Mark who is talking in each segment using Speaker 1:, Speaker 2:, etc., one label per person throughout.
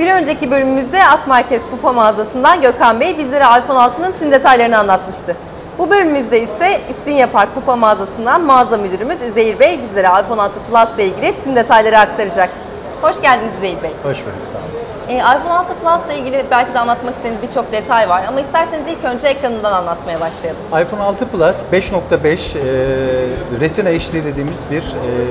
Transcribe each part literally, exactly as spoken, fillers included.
Speaker 1: Bir önceki bölümümüzde Akmerkez Kupa mağazasından Gökhan Bey bizlere iPhone altının tüm detaylarını anlatmıştı. Bu bölümümüzde ise İstinye Park Kupa mağazasından mağaza müdürümüz Üzeyir Bey bizlere iPhone altı Plus ile ilgili tüm detayları aktaracak. Hoş geldiniz Üzeyir Bey.
Speaker 2: Hoş bulduk, sağ olun.
Speaker 1: Ee, iPhone altı Plus ile ilgili belki de anlatmak istediğiniz birçok detay var ama isterseniz ilk önce ekranından anlatmaya başlayalım.
Speaker 2: iPhone altı Plus beş nokta beş e, Retina H D dediğimiz bir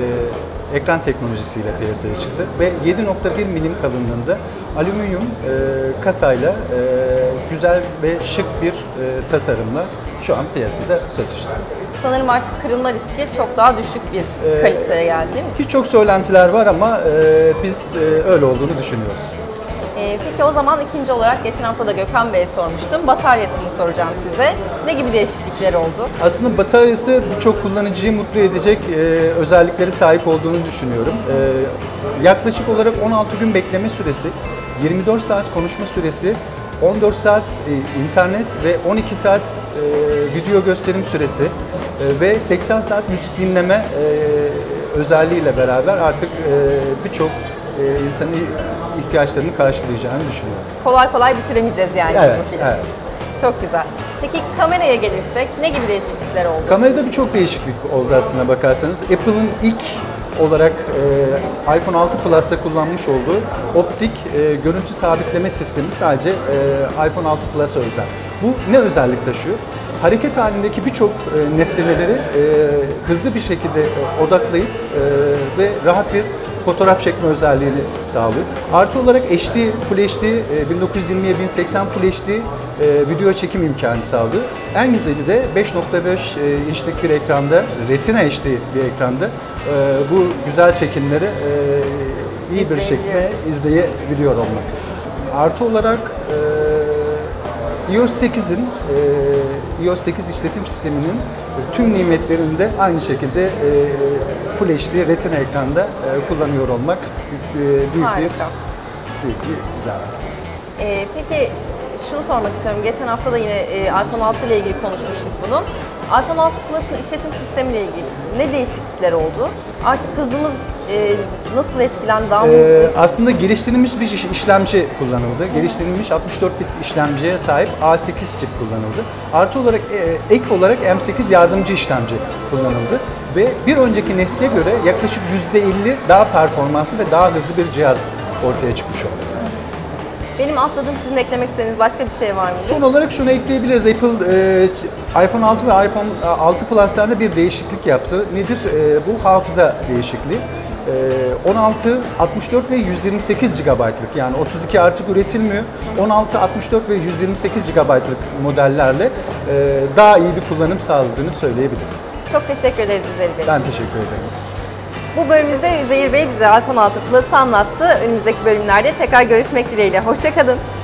Speaker 2: e, ekran teknolojisiyle piyasaya çıktı ve yedi nokta bir milim kalınlığında alüminyum e, kasayla e, güzel ve şık bir e, tasarımla şu an piyasada satışta.
Speaker 1: Sanırım artık kırılma riski çok daha düşük bir
Speaker 2: Ee,
Speaker 1: kaliteye geldi değil mi?
Speaker 2: Birçok söylentiler var ama e, biz e, öyle olduğunu düşünüyoruz.
Speaker 1: Ee, peki o zaman ikinci olarak geçen hafta da Gökhan Bey'e sormuştum. Bataryasını soracağım size. Ne gibi değişiklikler oldu?
Speaker 2: Aslında bataryası birçok kullanıcıyı mutlu edecek e, özellikleri sahip olduğunu düşünüyorum. E, yaklaşık olarak on altı gün bekleme süresi, yirmi dört saat konuşma süresi, on dört saat e, internet ve on iki saat e, video gösterim süresi e, ve seksen saat müzik dinleme e, özelliğiyle beraber artık e, birçok e, insanın ihtiyaçlarını karşılayacağını düşünüyorum.
Speaker 1: Kolay kolay bitiremeyeceğiz yani.
Speaker 2: Evet, evet.
Speaker 1: Çok güzel. Peki kameraya gelirsek ne gibi değişiklikler oldu?
Speaker 2: Kamerada birçok değişiklik oldu aslına bakarsanız. Apple'ın ilk olarak e, iPhone altı Plus'ta kullanmış olduğu optik e, görüntü sabitleme sistemi sadece e, iPhone altı Plus'a özel. Bu ne özellik taşıyor? Hareket halindeki birçok e, nesneleri e, hızlı bir şekilde e, odaklayıp e, ve rahat bir fotoğraf çekme özelliğini sağlıyor. Artı olarak H D, Full H D, bin dokuz yüz yirmiye bin seksen Full H D e, video çekim imkanı sağlıyor. En güzeli de beş nokta beş inçlik bir ekranda, Retina H D bir ekranda e, bu güzel çekimleri e, iyi bir şekilde izleyebiliyor olmak. Artı olarak e, iOS sekizin, e, iOS sekiz işletim sisteminin tüm nimetlerini de aynı şekilde e, Full H D Retina ekranda e, kullanıyor olmak e, büyük
Speaker 1: Harika.
Speaker 2: bir büyük bir güzellik.
Speaker 1: Ee, peki şunu sormak istiyorum. Geçen hafta da yine e, iPhone altı ile ilgili konuşmuştuk bunu. iPhone altı Plus'ın işletim sistemiyle ilgili ne değişiklikler oldu? Artık hızımız e, nasıl etkilendi? Daha mı
Speaker 2: Ee,
Speaker 1: hızlı?
Speaker 2: aslında geliştirilmiş bir iş- işlemci kullanıldı. Hı. Geliştirilmiş altmış dört bit işlemciye sahip A sekiz çip kullanıldı. Artı olarak e, ek olarak M sekiz yardımcı işlemci kullanıldı. Ve bir önceki nesle göre yaklaşık yüzde elli daha performanslı ve daha hızlı bir cihaz ortaya çıkmış oldu.
Speaker 1: Benim atladığım, sizin eklemek istediğiniz başka bir şey var mı?
Speaker 2: Son olarak şunu ekleyebiliriz. Apple e, iPhone altı ve iPhone altı Plus'larda bir değişiklik yaptı. Nedir? E, bu hafıza değişikliği. E, on altı, altmış dört ve yüz yirmi sekiz gigabaytlık, yani otuz iki artık üretilmiyor. on altı, altmış dört ve yüz yirmi sekiz gigabaytlık modellerle e, daha iyi bir kullanım sağladığını söyleyebilirim.
Speaker 1: Çok teşekkür ederiz Üzeyir Bey.
Speaker 2: Ben teşekkür ederim.
Speaker 1: Bu bölümümüzde Üzeyir Bey bize iPhone altı Plus'ı anlattı. Önümüzdeki bölümlerde tekrar görüşmek dileğiyle. Hoşça kalın.